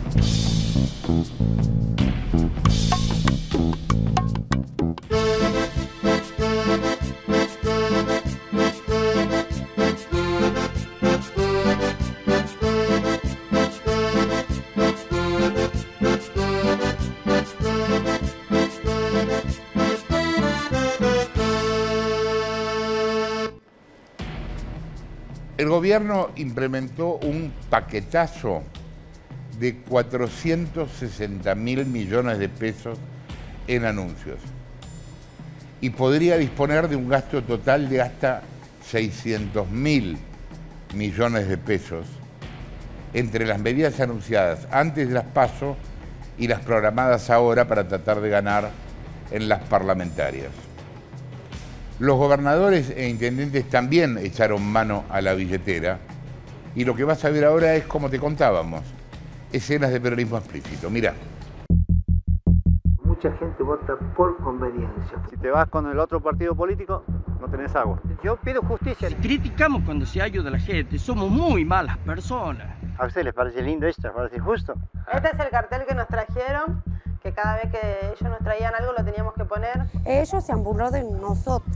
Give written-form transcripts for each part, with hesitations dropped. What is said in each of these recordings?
El gobierno implementó un paquetazo de 460.000 millones de pesos en anuncios y podría disponer de un gasto total de hasta 600.000 millones de pesos entre las medidas anunciadas antes de las PASO y las programadas ahora para tratar de ganar en las parlamentarias. Los gobernadores e intendentes también echaron mano a la billetera y lo que vas a ver ahora es, como te contábamos, escenas de peronismo explícito. Mirá. Mucha gente vota por conveniencia. Si te vas con el otro partido político, no tenés agua. Yo pido justicia. Si criticamos cuando se ayuda a la gente, somos muy malas personas. ¿A usted les parece lindo esto? ¿Les parece justo? Este es el cartel que nos trajeron, que cada vez que ellos nos traían algo lo teníamos que poner. Ellos se han burlado de nosotros.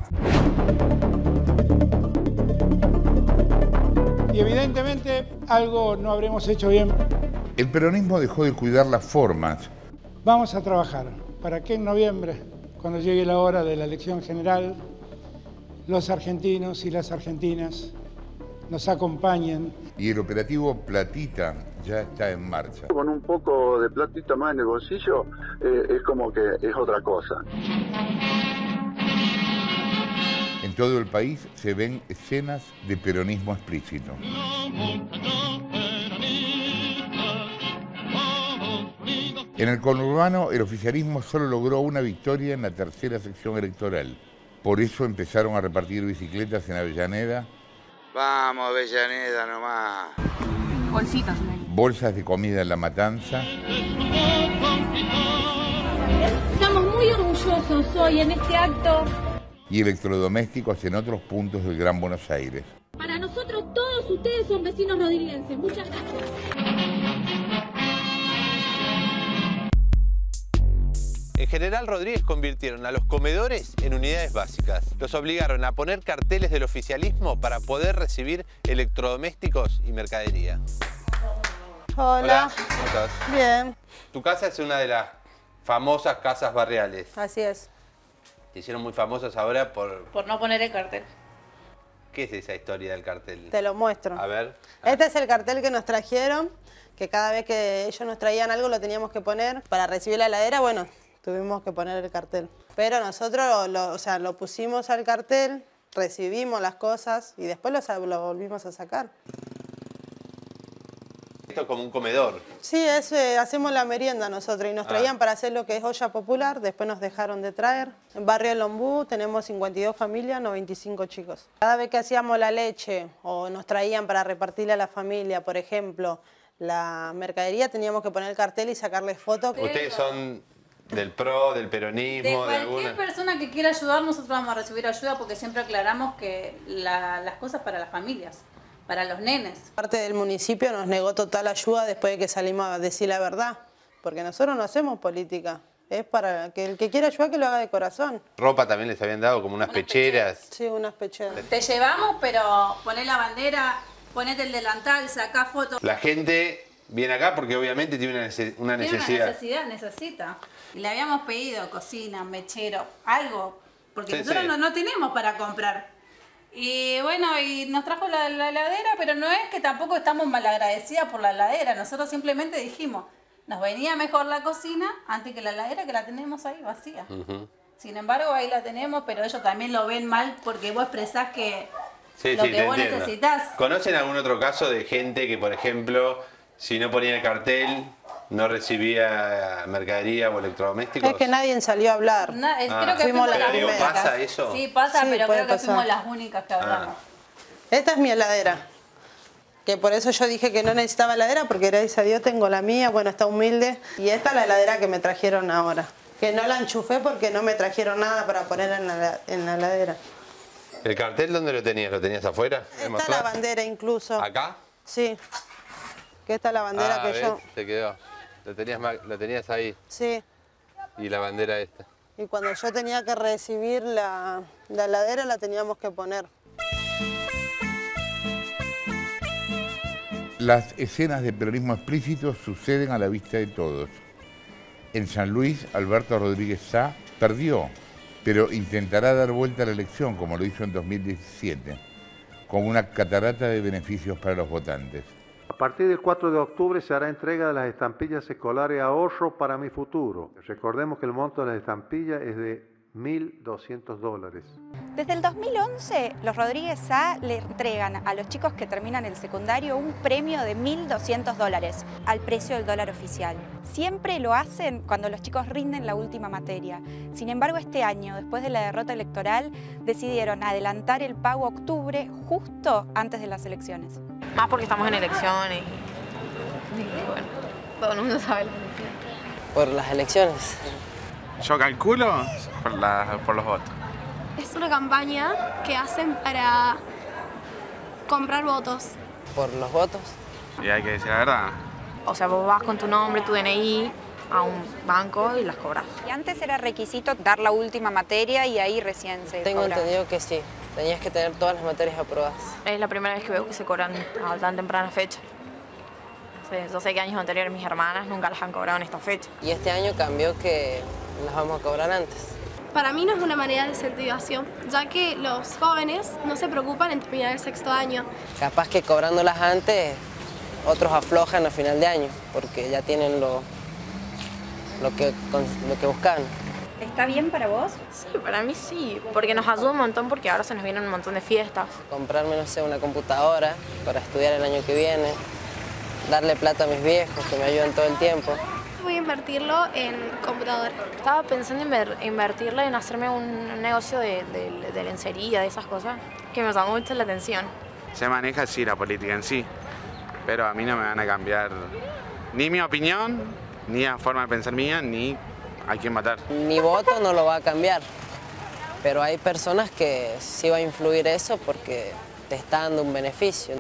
Y evidentemente algo no habremos hecho bien. El peronismo dejó de cuidar las formas. Vamos a trabajar para que en noviembre, cuando llegue la hora de la elección general, los argentinos y las argentinas nos acompañen. Y el operativo Platita ya está en marcha. Con un poco de platita más en el bolsillo, es como que es otra cosa. En todo el país se ven escenas de peronismo explícito. En el conurbano, el oficialismo solo logró una victoria en la tercera sección electoral. Por eso empezaron a repartir bicicletas en Avellaneda. Vamos, Avellaneda nomás. Bolsitas. Bolsas de comida en La Matanza. Estamos muy orgullosos hoy en este acto. Y electrodomésticos en otros puntos del Gran Buenos Aires. Para nosotros todos ustedes son vecinos rodriguenses. Muchas gracias. En General Rodríguez convirtieron a los comedores en unidades básicas. Los obligaron a poner carteles del oficialismo para poder recibir electrodomésticos y mercadería. Hola. ¿Cómo estás? Bien. Tu casa es una de las famosas casas barriales. Así es. Te hicieron muy famosas ahora por no poner el cartel. ¿Qué es esa historia del cartel? Te lo muestro. A ver. Este es el cartel que nos trajeron, que cada vez que ellos nos traían algo lo teníamos que poner. Para recibir la heladera, bueno, tuvimos que poner el cartel. Pero nosotros lo pusimos al cartel, recibimos las cosas y después lo volvimos a sacar. Esto es como un comedor. Sí, hacemos la merienda nosotros y nos traían para hacer lo que es olla popular, después nos dejaron de traer. En Barrio El Ombú tenemos 52 familias, 95 chicos. Cada vez que hacíamos la leche o nos traían para repartirle a la familia, por ejemplo, la mercadería, teníamos que poner el cartel y sacarle fotos. Ustedes son del PRO, del peronismo, de cualquier persona que quiera ayudar, nosotros vamos a recibir ayuda porque siempre aclaramos que las cosas para las familias. Para los nenes. Parte del municipio nos negó total ayuda después de que salimos a decir la verdad, porque nosotros no hacemos política, es para que el que quiera ayudar que lo haga de corazón. Ropa también les habían dado, como unas pecheras. Sí, unas pecheras. Te llevamos, pero poné la bandera, ponete el delantal, sacá fotos. La gente viene acá porque obviamente tiene una necesidad. Necesita. Y le habíamos pedido cocina, mechero, algo, porque nosotros no tenemos para comprar. Y bueno, y nos trajo la heladera, pero no es que tampoco estamos malagradecidas por la heladera. Nosotros simplemente dijimos, nos venía mejor la cocina antes que la heladera, que la tenemos ahí vacía. Sin embargo, ahí la tenemos, pero ellos también lo ven mal porque vos expresás que lo que vos necesitas. ¿Conocen algún otro caso de gente que, por ejemplo, si no ponía el cartel, no recibía mercadería o electrodomésticos? Es que nadie salió a hablar. Creo que fuimos las únicas. ¿Pasa eso? Sí, pasa, pero creo que fuimos las únicas que hablamos. Esta es mi heladera. Que por eso yo dije que no necesitaba heladera, porque gracias a Dios tengo la mía, bueno, está humilde. Y esta es la heladera que me trajeron ahora. Que no la enchufé porque no me trajeron nada para poner en la heladera. ¿El cartel dónde lo tenías? ¿Lo tenías afuera? Está la bandera incluso. ¿Acá? Sí. Que esta es la bandera que ¿ves? yo... Se quedó. Lo tenías ahí. Sí. Y la bandera esta. Y cuando yo tenía que recibir la heladera la teníamos que poner. Las escenas de peronismo explícito suceden a la vista de todos. En San Luis, Alberto Rodríguez Sá perdió, pero intentará dar vuelta a la elección, como lo hizo en 2017, con una catarata de beneficios para los votantes. A partir del 4 de octubre se hará entrega de las estampillas escolares Ahorro para mi futuro. Recordemos que el monto de las estampillas es de $1.200. Desde el 2011, los Rodríguez Sá le entregan a los chicos que terminan el secundario un premio de $1.200 al precio del dólar oficial. Siempre lo hacen cuando los chicos rinden la última materia. Sin embargo, este año, después de la derrota electoral, decidieron adelantar el pago a octubre justo antes de las elecciones. Más porque estamos en elecciones y bueno, todo el mundo sabe las elecciones. Por las elecciones. Yo calculo por los votos. Es una campaña que hacen para comprar votos. ¿Por los votos? Y hay que decir la verdad. O sea, vos vas con tu nombre, tu DNI a un banco y las cobras. Y antes era requisito dar la última materia y ahí recién se Tengo cobraba. entendido que sí. Tenías que tener todas las materias aprobadas. Es la primera vez que veo que se cobran a tan temprana fecha. Yo sé que años anteriores mis hermanas nunca las han cobrado en esta fecha. Y este año cambió que las vamos a cobrar antes. Para mí no es una manera de incentivación, ya que los jóvenes no se preocupan en terminar el sexto año. Capaz que cobrándolas antes, otros aflojan a final de año, porque ya tienen lo que buscan. ¿Está bien para vos? Sí, para mí sí, porque nos ayuda un montón porque ahora se nos vienen un montón de fiestas. Comprarme, no sé, una computadora para estudiar el año que viene, darle plata a mis viejos que me ayudan todo el tiempo. Voy a invertirlo en computadora. Estaba pensando en invertirlo en hacerme un negocio de lencería, de esas cosas, que me llamó mucho la atención. Se maneja así la política en sí, pero a mí no me van a cambiar ni mi opinión, ni la forma de pensar mía, ni a quién matar. Mi voto no lo va a cambiar, pero hay personas que sí va a influir eso porque te está dando un beneficio.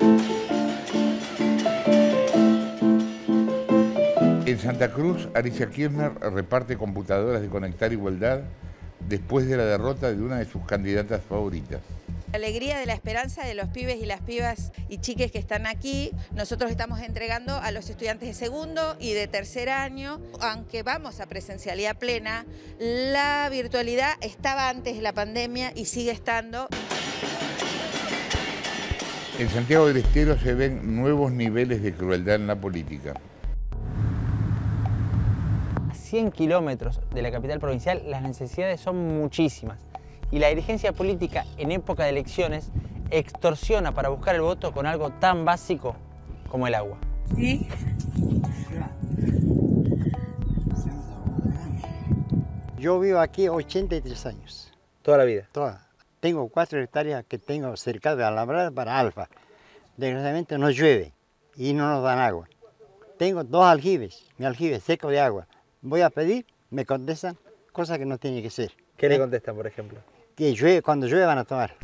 En Santa Cruz, Alicia Kirchner reparte computadoras de Conectar Igualdad después de la derrota de una de sus candidatas favoritas. La alegría de la esperanza de los pibes y las pibas y chiques que están aquí, nosotros estamos entregando a los estudiantes de segundo y de tercer año. Aunque vamos a presencialidad plena, la virtualidad estaba antes de la pandemia y sigue estando. En Santiago del Estero se ven nuevos niveles de crueldad en la política. A 100 kilómetros de la capital provincial, las necesidades son muchísimas. Y la dirigencia política en época de elecciones extorsiona para buscar el voto con algo tan básico como el agua. ¿Sí? Yo vivo aquí 83 años. ¿Toda la vida? Toda. Tengo 4 hectáreas que tengo cerca de alambrada para alfa. Desgraciadamente no llueve y no nos dan agua. Tengo 2 aljibes, mi aljibe seco de agua. Voy a pedir, me contestan cosas que no tiene que ser. ¿Qué le contestan, por ejemplo? Que llueve, cuando llueve van a tomar.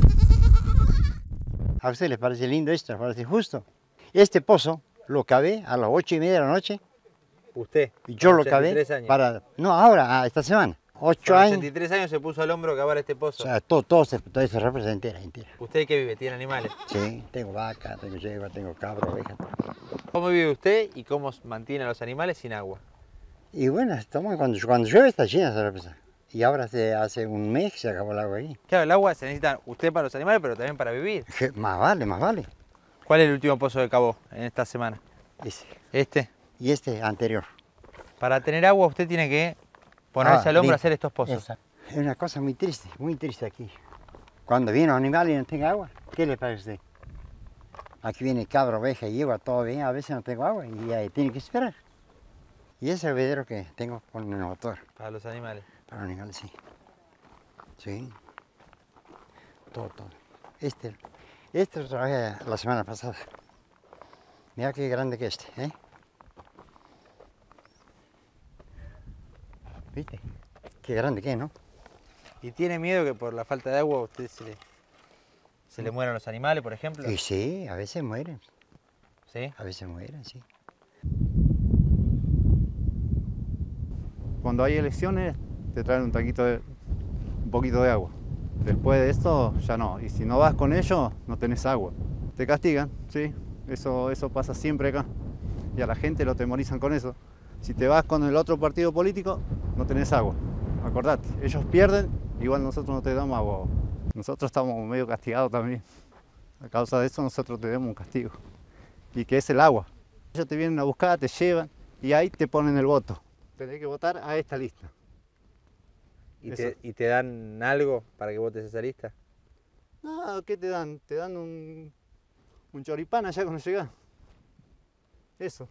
¿A usted les parece lindo esto? ¿Les parece justo? Este pozo lo cavé a las 8:30 de la noche. ¿Usted? Y yo lo cavé años. para... No, ahora, esta semana. 8 años. 83 años se puso al hombro a cavar este pozo. O sea, todo eso representa entera. ¿Usted qué vive? ¿Tiene animales? Sí, tengo vaca, tengo yegua, tengo cabra, oveja. ¿Cómo vive usted y cómo mantiene a los animales sin agua? Y bueno, cuando llueve está llena esa represa. Y ahora hace un mes que se acabó el agua ahí. Claro, el agua se necesita usted para los animales, pero también para vivir. Más vale, más vale. ¿Cuál es el último pozo que cavó en esta semana? Ese. ¿Este? Y este anterior. Para tener agua usted tiene que ponerse al hombro a hacer estos pozos. Exacto. Es una cosa muy triste aquí. Cuando viene un animal y no tenga agua, ¿qué le parece? Aquí viene cabra, oveja y yegua, todo bien, a veces no tengo agua y ahí tiene que esperar. Y ese es el bebedero que tengo con el motor. Para los animales. Para los animales, sí. Sí. Todo. Este lo trabajé la semana pasada. Mira qué grande que este, ¿eh? ¿Viste? Qué grande que es, ¿no? ¿Y tiene miedo que por la falta de agua a usted se le mueran los animales, por ejemplo? Y sí, a veces mueren. ¿Sí? A veces mueren, sí. Cuando hay elecciones te traen un poquito de agua. Después de esto ya no, y si no vas con ellos no tenés agua. Te castigan, sí, eso pasa siempre acá. Y a la gente lo temorizan con eso. Si te vas con el otro partido político, no tenés agua. Acordate, ellos pierden, igual nosotros no te damos agua. Nosotros estamos medio castigados también. A causa de eso nosotros tenemos un castigo. Y que es el agua. Ellos te vienen a buscar, te llevan y ahí te ponen el voto. Tenés que votar a esta lista. ¿Y te dan algo para que votes esa lista? No, ¿qué te dan? Te dan un choripán allá cuando llegás. Eso.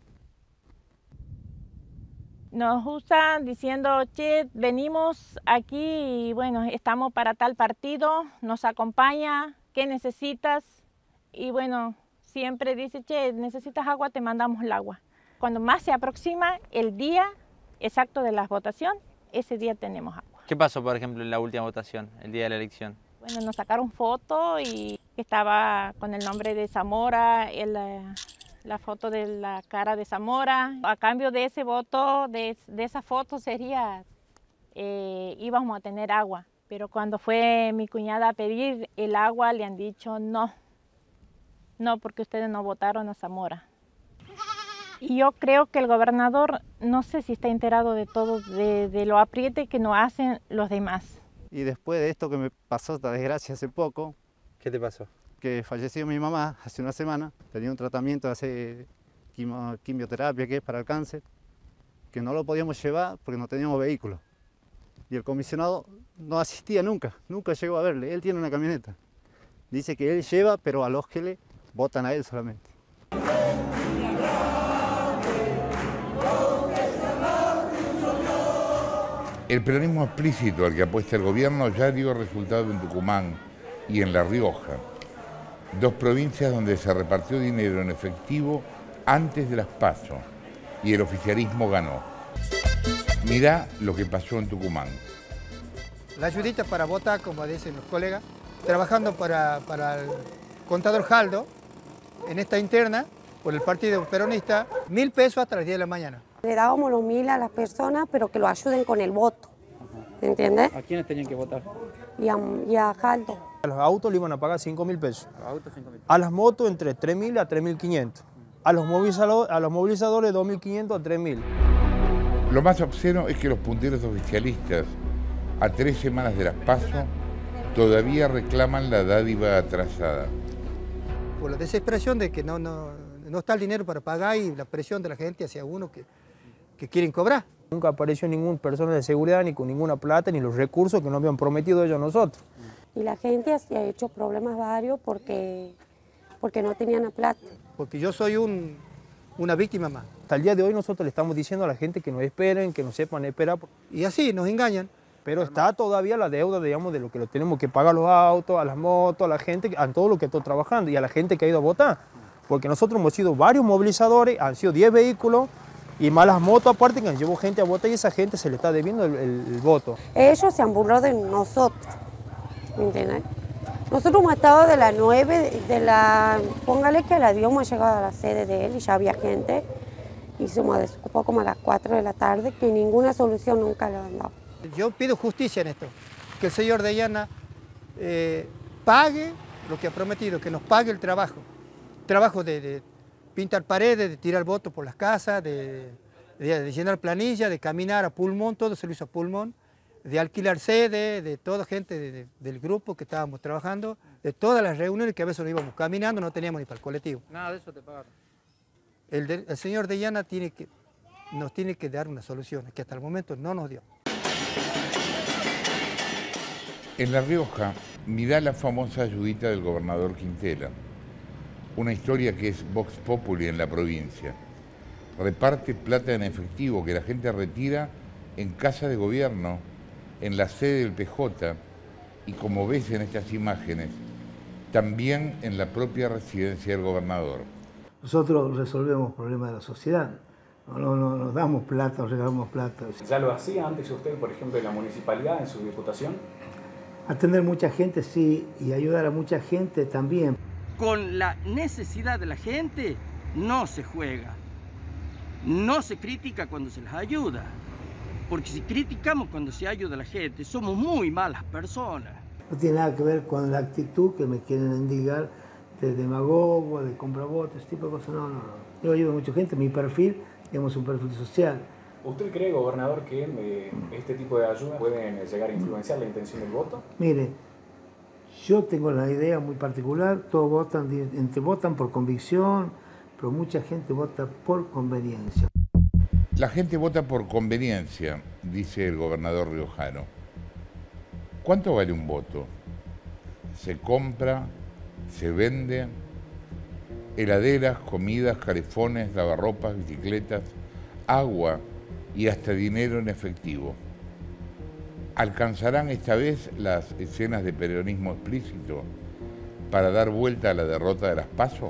Nos usan diciendo, che, venimos aquí y bueno, estamos para tal partido, nos acompaña, ¿qué necesitas? Y bueno, siempre dice, che, necesitas agua, te mandamos el agua. Cuando más se aproxima el día exacto de la votación, ese día tenemos agua. ¿Qué pasó, por ejemplo, en la última votación, el día de la elección? Bueno, nos sacaron foto y estaba con el nombre de Zamora, la foto de la cara de Zamora. A cambio de ese voto, de esa foto sería, íbamos a tener agua. Pero cuando fue mi cuñada a pedir el agua, le han dicho no, porque ustedes no votaron a Zamora. Y yo creo que el gobernador, no sé si está enterado de todo, de lo apriete que nos hacen los demás. Y después de esto que me pasó, esta desgracia hace poco. ¿Qué te pasó? Que falleció mi mamá hace una semana, tenía un tratamiento de hacer quimioterapia que es para el cáncer, que no lo podíamos llevar porque no teníamos vehículo. Y el comisionado no asistía nunca llegó a verle, él tiene una camioneta. Dice que él lleva, pero a los que le votan a él solamente. El peronismo explícito al que apuesta el gobierno ya dio resultado en Tucumán y en La Rioja, dos provincias donde se repartió dinero en efectivo antes de las PASO y el oficialismo ganó. Mirá lo que pasó en Tucumán. La ayudita para votar, como dicen los colegas, trabajando para el contador Jaldo, en esta interna, por el partido peronista, 1.000 pesos hasta las 10 de la mañana. Le dábamos los 1.000 a las personas, pero que lo ayuden con el voto, ¿entiendes? ¿A quiénes tenían que votar? Y a Jaldo. A los autos le iban a pagar 5.000 pesos. A las motos entre 3.000 a 3.500. A los movilizadores 2.500 a 3.000. Lo más obsceno es que los punteros oficialistas, a 3 semanas de las PASO, todavía reclaman la dádiva atrasada. Por la desesperación de que no está el dinero para pagar y la presión de la gente hacia uno que quieren cobrar. Nunca apareció ningún personal de seguridad ni con ninguna plata ni los recursos que nos habían prometido ellos a nosotros. Y la gente se ha hecho problemas varios porque no tenían la plata. Porque yo soy una víctima más. Hasta el día de hoy nosotros le estamos diciendo a la gente que nos esperen, que nos sepan esperar. Y así nos engañan. Pero está todavía la deuda, digamos, de lo que lo tenemos que pagar a los autos, a las motos, a la gente, a todo lo que está trabajando y a la gente que ha ido a votar. Porque nosotros hemos sido varios movilizadores, han sido 10 vehículos y más las motos aparte que han llevado gente a votar y esa gente se le está debiendo el voto. Ellos se han burlado de nosotros, ¿me entiendes? Nosotros hemos estado de las 9, póngale que a las 10 hemos llegado a la sede de él y ya había gente y se nos desocupó como a las 4 de la tarde, que ninguna solución nunca le han dado. Yo pido justicia en esto, que el señor Dayana pague lo que ha prometido, que nos pague el trabajo. Trabajo de pintar paredes, de tirar votos por las casas, de llenar planilla, de caminar a pulmón, todo se lo hizo a pulmón, de alquilar sede, de toda gente del grupo que estábamos trabajando, de todas las reuniones que a veces nos íbamos caminando, no teníamos ni para el colectivo. Nada de eso te pagaron. El señor Dayana nos tiene que dar una solución, que hasta el momento no nos dio. En La Rioja, mirá la famosa ayudita del gobernador Quintela. Una historia que es Vox Populi en la provincia. Reparte plata en efectivo que la gente retira en casa de gobierno, en la sede del PJ y, como ves en estas imágenes, también en la propia residencia del gobernador. Nosotros resolvemos problemas de la sociedad. No nos damos plata, regalamos plata. ¿Ya lo hacía antes usted, por ejemplo, en la municipalidad, en su diputación? Atender mucha gente, sí, y ayudar a mucha gente también. Con la necesidad de la gente no se juega. No se critica cuando se les ayuda. Porque si criticamos cuando se ayuda a la gente, somos muy malas personas. No tiene nada que ver con la actitud que me quieren endigar de demagogo, de compravotos, ese tipo de cosas. No. Yo ayudo a mucha gente, mi perfil, digamos, un perfil social. ¿Usted cree, gobernador, que este tipo de ayudas pueden llegar a influenciar la intención del voto? Mire, yo tengo la idea muy particular, todos votan por convicción, pero mucha gente vota por conveniencia. La gente vota por conveniencia, dice el gobernador riojano. ¿Cuánto vale un voto? ¿Se compra? ¿Se vende? Heladeras, comidas, calefones, lavarropas, bicicletas, agua y hasta dinero en efectivo. ¿Alcanzarán esta vez las escenas de peronismo explícito para dar vuelta a la derrota de las PASO?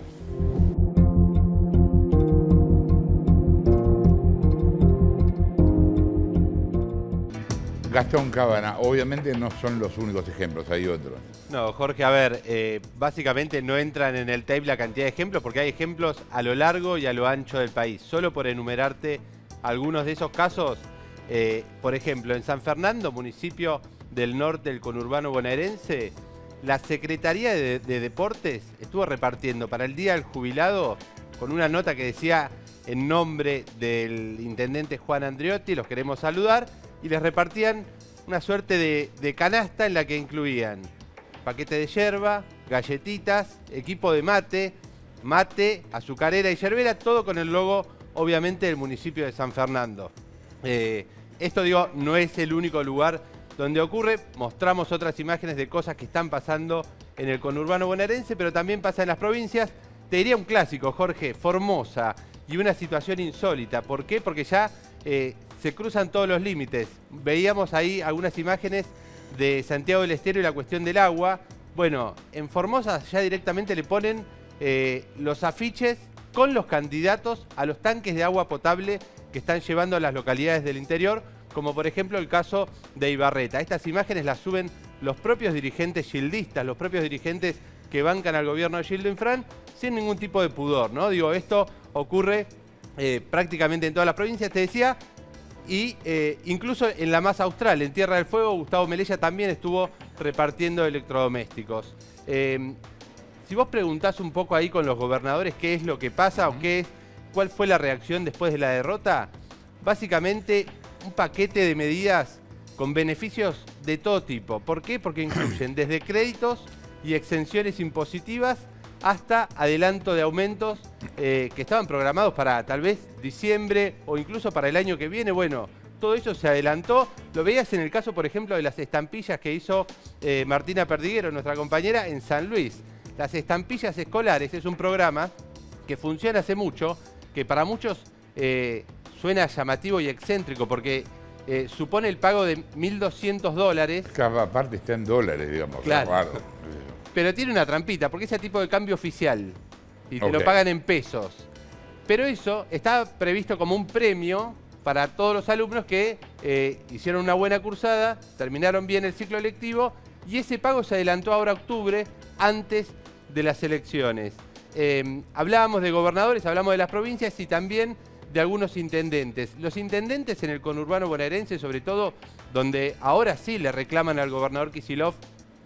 Gastón Cábana, obviamente no son los únicos ejemplos, hay otros. No, Jorge, a ver, básicamente no entran en el tape la cantidad de ejemplos porque hay ejemplos a lo largo y a lo ancho del país. Solo por enumerarte algunos de esos casos, por ejemplo, en San Fernando, municipio del norte del conurbano bonaerense, la Secretaría de Deportes estuvo repartiendo para el Día del Jubilado con una nota que decía en nombre del intendente Juan Andreotti, los queremos saludar, y les repartían una suerte de canasta en la que incluían paquete de yerba, galletitas, equipo de mate, azucarera y yerbera, todo con el logo, obviamente, del municipio de San Fernando. Esto, digo, no es el único lugar donde ocurre. Mostramos otras imágenes de cosas que están pasando en el conurbano bonaerense, pero también pasa en las provincias. Te diría un clásico, Jorge, Formosa, y una situación insólita. ¿Por qué? Porque ya se cruzan todos los límites. Veíamos ahí algunas imágenes de Santiago del Estero y la cuestión del agua. Bueno, en Formosa ya directamente le ponen los afiches con los candidatos a los tanques de agua potable que están llevando a las localidades del interior, como por ejemplo el caso de Ibarreta. Estas imágenes las suben los propios dirigentes gildistas, los propios dirigentes que bancan al gobierno de Gildo Infran, sin ningún tipo de pudor, ¿no? Digo, esto ocurre prácticamente en todas las provincias, te decía, y incluso en la más austral, en Tierra del Fuego, Gustavo Melella también estuvo repartiendo electrodomésticos. Si vos preguntás un poco ahí con los gobernadores qué es lo que pasa o cuál fue la reacción después de la derrota, básicamente un paquete de medidas con beneficios de todo tipo. ¿Por qué? Porque incluyen desde créditos y exenciones impositivas hasta adelanto de aumentos que estaban programados para tal vez diciembre o incluso para el año que viene. Bueno, todo eso se adelantó. Lo veías en el caso, por ejemplo, de las estampillas que hizo Martina Perdiguero, nuestra compañera, en San Luis. Las estampillas escolares es un programa que funciona hace mucho, que para muchos suena llamativo y excéntrico porque supone el pago de $1.200. Cada parte está en dólares, digamos. Claro. Pero tiene una trampita, porque es el tipo de cambio oficial y te lo pagan en pesos. Pero eso está previsto como un premio para todos los alumnos que hicieron una buena cursada, terminaron bien el ciclo lectivo y ese pago se adelantó ahora a octubre, antes de las elecciones. Hablábamos de gobernadores, hablamos de las provincias y también de algunos intendentes. Los intendentes en el conurbano bonaerense, sobre todo, donde ahora sí le reclaman al gobernador Kicillof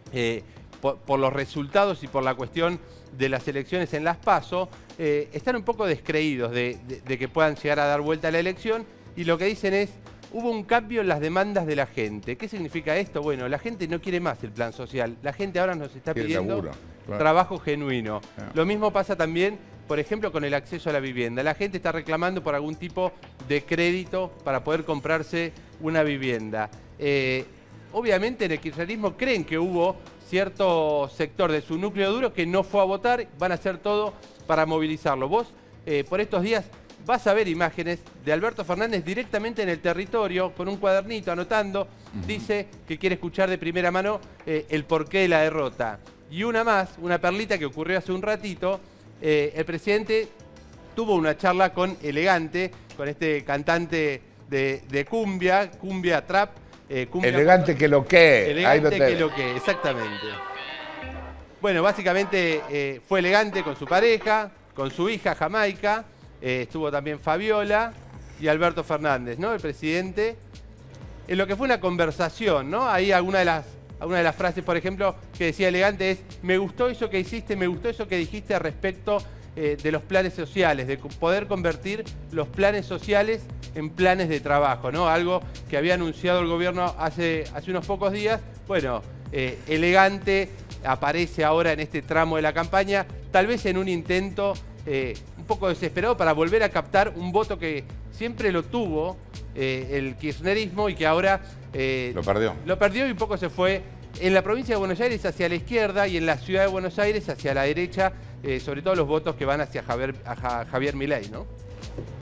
por los resultados y por la cuestión de las elecciones en las PASO, están un poco descreídos de que puedan llegar a dar vuelta a la elección y lo que dicen es, hubo un cambio en las demandas de la gente. ¿Qué significa esto? Bueno, la gente no quiere más el plan social. La gente ahora nos está pidiendo trabajo genuino. Lo mismo pasa también, por ejemplo, con el acceso a la vivienda. La gente está reclamando por algún tipo de crédito para poder comprarse una vivienda. Obviamente en el kirchnerismo creen que hubo cierto sector de su núcleo duro que no fue a votar, van a hacer todo para movilizarlo. Vos, por estos días, vas a ver imágenes de Alberto Fernández directamente en el territorio, con un cuadernito anotando, dice que quiere escuchar de primera mano el porqué de la derrota. Y una más, una perlita que ocurrió hace un ratito, el presidente tuvo una charla con Elegante, con este cantante de cumbia trap, Elegante que lo que. Elegante que lo que, exactamente. Bueno, básicamente fue Elegante con su pareja, con su hija Jamaica, estuvo también Fabiola y Alberto Fernández, ¿no? El presidente en lo que fue una conversación, ¿no? Ahí alguna de las frases, por ejemplo, que decía Elegante es: me gustó eso que hiciste, me gustó eso que dijiste respecto de los planes sociales, de poder convertir los planes sociales en planes de trabajo, ¿no? Algo que había anunciado el gobierno hace unos pocos días. Bueno, Elegante aparece ahora en este tramo de la campaña, tal vez en un intento un poco desesperado para volver a captar un voto que siempre lo tuvo el kirchnerismo y que ahora lo perdió. Lo perdió y un poco se fue en la provincia de Buenos Aires hacia la izquierda y en la ciudad de Buenos Aires hacia la derecha, sobre todo los votos que van hacia Javier Milei, ¿no?